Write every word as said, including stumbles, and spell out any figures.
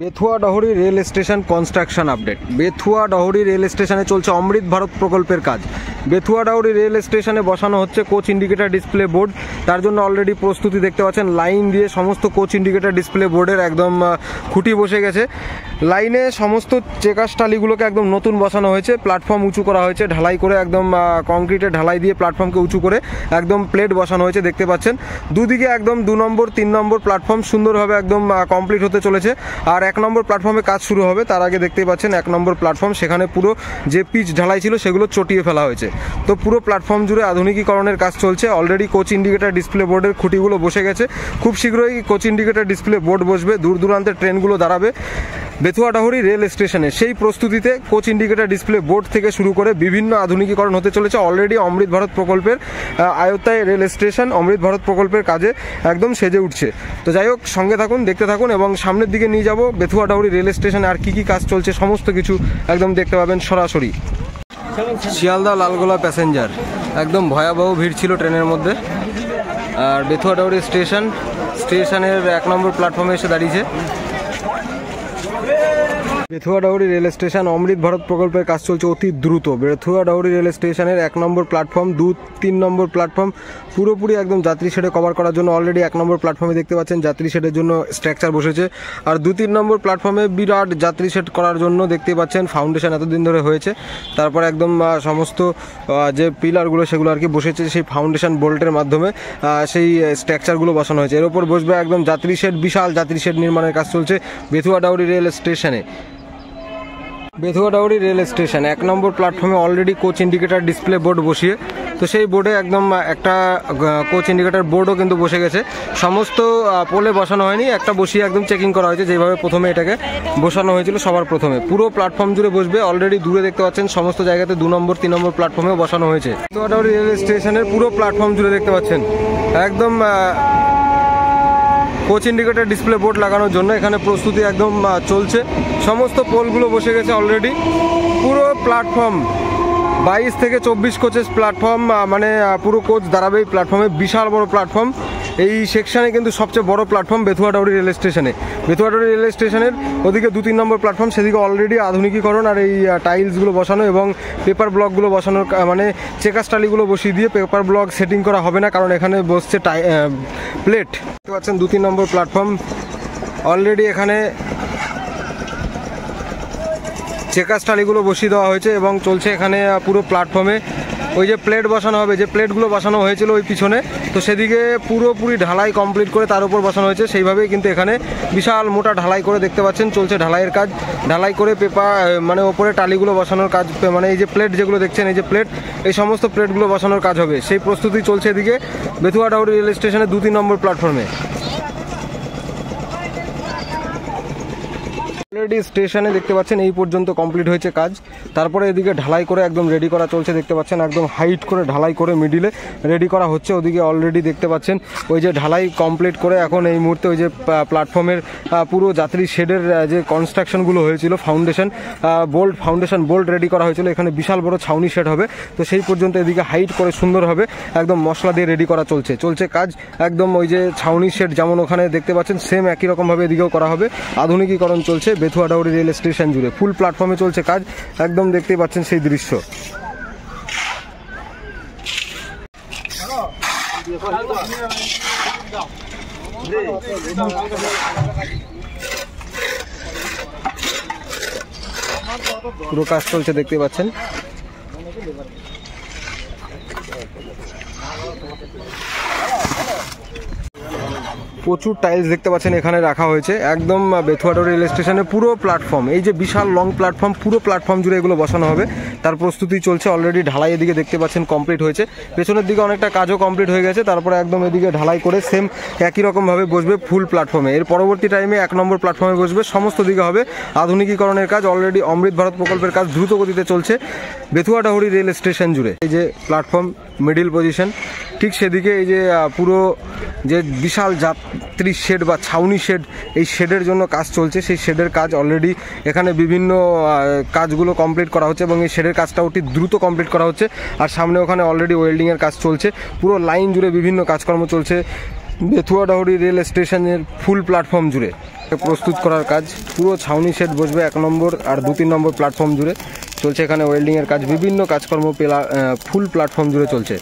Bethua Dahari rail station construction update. Bethua Dahari rail স্টেশনে চলছে অমৃত ভারত প্রকল্পের কাজ। বেথুয়া ডহরি রেল স্টেশনে বসানো হচ্ছে কোচ ইন্ডিকেটর ডিসপ্লে বোর্ড। তার জন্য অলরেডি প্রস্তুতি দেখতে পাচ্ছেন, লাইন দিয়ে সমস্ত কোচ ইন্ডিকেটর ডিসপ্লে বোর্ডের একদম খুঁটি বসে গেছে। লাইনে সমস্ত চেকার টালিগুলোকে একদম নতুন বসানো হয়েছে, প্ল্যাটফর্ম উঁচু করা হয়েছে, ঢালাই করে একদম কংক্রিটের ঢালাই দিয়ে প্ল্যাটফর্মকে উঁচু করে একদম প্লেট বসানো হয়েছে দেখতে পাচ্ছেন। দুদিকে একদম দু নম্বর তিন নম্বর প্ল্যাটফর্ম সুন্দরভাবে একদম কমপ্লিট হতে চলেছে। আর এক নম্বর প্ল্যাটফর্মে কাজ শুরু হবে, তার আগে দেখতেই পাচ্ছেন এক নম্বর প্ল্যাটফর্ম, সেখানে পুরো যে পিচ ঢালাই ছিল সেগুলো চটিয়ে ফেলা হয়েছে। তো পুরো প্ল্যাটফর্ম জুড়ে আধুনিকীকরণের কাজ চলছে। অলরেডি কোচ ইন্ডিকেটর ডিসপ্লে বোর্ডের খুঁটিগুলো বসে গেছে, খুব শীঘ্রই কোচ ইন্ডিকেটর ডিসপ্লে বোর্ড বসবে, দূর দূরান্তের ট্রেনগুলো দাঁড়াবে বেথুয়া ডহরি রেল স্টেশনে। সেই প্রস্তুতিতে কোচ ইন্ডিকেটর ডিসপ্লে বোর্ড থেকে শুরু করে বিভিন্ন আধুনিকীকরণ হতে চলেছে। অলরেডি অমৃত ভারত প্রকল্পের আয়ত্তায় রেল স্টেশন অমৃত ভারত প্রকল্পের কাজে একদম সেজে উঠছে। তো যাই হোক, সঙ্গে থাকুন, দেখতে থাকুন এবং সামনের দিকে নিয়ে যাব বেথুয়া ডহরি রেল স্টেশনে আর কী কী কাজ চলছে সমস্ত কিছু একদম দেখতে পাবেন সরাসরি। শিয়ালদা লালগোলা প্যাসেঞ্জার, একদম ভয়াবহ ভিড় ছিল ট্রেনের মধ্যে। আর বেথুয়া ডহরি স্টেশন স্টেশনের এক নম্বর প্ল্যাটফর্মে এসে দাঁড়িয়েছে। বেথুয়া ডহরি রেল স্টেশন অমৃত ভারত প্রকল্পের কাজ চলছে অতি দ্রুত। বেথুয়া ডহরি রেল স্টেশনের এক নম্বর প্ল্যাটফর্ম, দু তিন নম্বর প্ল্যাটফর্ম পুরোপুরি একদম যাত্রী শেডে কভার করার জন্য অলরেডি এক নম্বর প্ল্যাটফর্মে দেখতে পাচ্ছেন যাত্রী শেডের জন্য স্ট্রাকচার বসেছে। আর দু তিন নম্বর প্ল্যাটফর্মে বিরাট যাত্রী শেড করার জন্য দেখতে পাচ্ছেন ফাউন্ডেশন এতদিন ধরে হয়েছে, তারপর একদম সমস্ত যে পিলারগুলো সেগুলো আর কি বসেছে, সেই ফাউন্ডেশন বোল্টের মাধ্যমে সেই স্ট্রাকচারগুলো বসানো হয়েছে। এর ওপর বসবে একদম যাত্রী শেড, বিশাল যাত্রী শেড নির্মাণের কাজ চলছে বেথুয়া ডহরি রেল স্টেশনে। বেথুয়া ডহরি রেল স্টেশন এক নম্বর প্ল্যাটফর্মে already coach indicator display board বসিয়ে, তো সেই বোর্ডে একদম একটা কোচ ইন্ডিকেটর বোর্ডও কিন্তু বসে গেছে। সমস্ত পোলে বসানো হয়নি, একটা বসিয়ে একদম চেকিং করা হয়েছে যেভাবে প্রথমে এটাকে বসানো হয়েছিল সবার প্রথমে। পুরো প্ল্যাটফর্ম জুড়ে বসবে। অলরেডি দূরে দেখতে পাচ্ছেন সমস্ত জায়গাতে দু নম্বর তিন নম্বর প্ল্যাটফর্মেও বসানো হয়েছে। বেথুয়া ডহরি রেল স্টেশনের পুরো প্ল্যাটফর্ম জুড়ে দেখতে পাচ্ছেন একদম কোচ ইন্ডিকেটর ডিসপ্লে বোর্ড লাগানোর জন্য এখানে প্রস্তুতি একদম চলছে। সমস্ত পোলগুলো বসে গেছে অলরেডি। পুরো প্ল্যাটফর্ম বাইশ থেকে চব্বিশ কোচেস প্ল্যাটফর্ম, মানে পুরো কোচ দাঁড়াবে এই প্ল্যাটফর্মে, বিশাল বড় প্ল্যাটফর্ম। এই সেকশানে কিন্তু সবচেয়ে বড় প্ল্যাটফর্ম বেথুয়া ডহরি রেল স্টেশনে। বেথুয়া ডহরি রেল স্টেশনের ওদিকে দু তিন নম্বর প্ল্যাটফর্ম, সেদিকে অলরেডি আধুনিকীকরণ আর এই টাইলসগুলো বসানো এবং পেপার ব্লকগুলো বসানোর, মানে চেকার টালিগুলো বসিয়ে দিয়ে পেপার ব্লক সেটিং করা হবে না, কারণ এখানে বসছে টাই প্লেট। দেখতে পাচ্ছেন দু তিন নম্বর প্ল্যাটফর্ম অলরেডি এখানে চেকার টালিগুলো বসিয়ে দেওয়া হয়েছে এবং চলছে এখানে পুরো প্ল্যাটফর্মে ওই যে প্লেট বসানো হবে, যে প্লেটগুলো বসানো হয়েছিল ওই পিছনে, তো সেদিকে পুরোপুরি ঢালাই কমপ্লিট করে তার উপর বসানো হয়েছে। সেইভাবেই কিন্তু এখানে বিশাল মোটা ঢালাই করে দেখতে পাচ্ছেন চলছে ঢালাইয়ের কাজ। ঢালাই করে পেপার, মানে ওপরে টালিগুলো বসানোর কাজ, মানে এই যে প্লেট যেগুলো দেখছেন, এই যে প্লেট, এই সমস্ত প্লেটগুলো বসানোর কাজ হবে, সেই প্রস্তুতি চলছে এদিকে বেথুয়া ডহরি রেল স্টেশনের দু তিন নম্বর প্ল্যাটফর্মে। অলরেডি স্টেশনে দেখতে পাচ্ছেন এই পর্যন্ত কমপ্লিট হয়েছে কাজ। তারপরে এদিকে ঢালাই করে একদম রেডি করা চলছে দেখতে পাচ্ছেন, একদম হাইট করে ঢালাই করে মিডিলে রেডি করা হচ্ছে। ওদিকে অলরেডি দেখতে পাচ্ছেন ওই যে ঢালাই কমপ্লিট করে এখন এই মুহূর্তে ওই যে প্ল্যাটফর্মের পুরো যাত্রী শেডের যে কনস্ট্রাকশনগুলো হয়েছিল, foundation bolt foundation bolt ready করা হয়েছিল, এখানে বিশাল বড় ছাউনি শেড হবে। তো সেই পর্যন্ত এদিকে হাইট করে সুন্দরভাবে একদম মশলা দিয়ে রেডি করা চলছে চলছে কাজ। একদম ওই যে ছাউনি শেড যেমন ওখানে দেখতে পাচ্ছেন, সেম একই রকমভাবে এদিকেও করা হবে। আধুনিকীকরণ চলছে বেথুয়া ডহরি রেল স্টেশন জুড়ে, ফুল প্ল্যাটফর্মে চলছে কাজ, একদম দেখতেই পাচ্ছেন সেই দৃশ্য। পুরো কাজ চলছে দেখতে পাচ্ছেন। প্রচুর টাইলস দেখতে পাচ্ছেন এখানে রাখা হয়েছে একদম বেথুয়া ডহরি রেল স্টেশনের পুরো প্ল্যাটফর্ম, এই যে বিশাল লং প্ল্যাটফর্ম, পুরো প্ল্যাটফর্ম জুড়ে এগুলো বসানো হবে। তার প্রস্তুতি চলছে অলরেডি। ঢালাই এদিকে দেখতে পাচ্ছেন কমপ্লিট হয়েছে, পেছনের দিকে অনেকটা কাজও কমপ্লিট হয়ে গেছে। তারপরে একদম এদিকে ঢালাই করে সেম একই রকমভাবে বসবে ফুল প্ল্যাটফর্মে। এর পরবর্তী টাইমে এক নম্বর প্ল্যাটফর্মে বসবে। সমস্ত দিকে হবে আধুনিকীকরণের কাজ। অলরেডি অমৃত ভারত প্রকল্পের কাজ দ্রুত গতিতে চলছে বেথুয়া ডহরি রেল স্টেশন জুড়ে। এই যে প্ল্যাটফর্ম মিডিল পজিশন, ঠিক সেদিকে এই যে পুরো যে বিশাল যাত্রী শেড বা ছাউনি শেড, এই শেডের জন্য কাজ চলছে। সেই শেডের কাজ অলরেডি এখানে বিভিন্ন কাজগুলো কমপ্লিট করা হচ্ছে এবং এই শেডের কাজটা অতি দ্রুত কমপ্লিট করা হচ্ছে। আর সামনে ওখানে অলরেডি ওয়েল্ডিংয়ের কাজ চলছে। পুরো লাইন জুড়ে বিভিন্ন কাজকর্ম চলছে বেথুয়া ডহরি রেল স্টেশনের ফুল প্ল্যাটফর্ম জুড়ে। প্রস্তুত করার কাজ, পুরো ছাউনি সেট বসবে এক নম্বর আর দু তিন নম্বর প্ল্যাটফর্ম জুড়ে চলছে এখানে ওয়েল্ডিং এর কাজ, বিভিন্ন কাজকর্ম পেলা ফুল প্ল্যাটফর্ম জুড়ে চলছে।